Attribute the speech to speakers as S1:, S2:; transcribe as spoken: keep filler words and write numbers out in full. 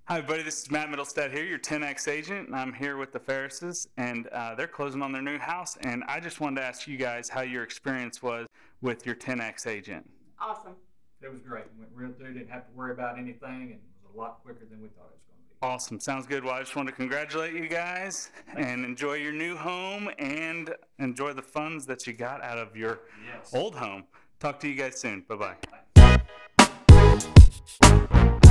S1: Hi, everybody. This is Matt Middlestead here, your ten X agent, and I'm here with the Ferrises, and uh, they're closing on their new house. And I just wanted to ask you guys how your experience was with your ten X agent.
S2: Awesome.
S3: It was great. Went real through, didn't have to worry about anything, and it was a lot quicker than we thought it was going to be.
S1: Awesome. Sounds good. Well, I just want to congratulate you guys and enjoy your new home and enjoy the funds that you got out of your
S3: Yes.
S1: old home. Talk to you guys soon. Bye-bye.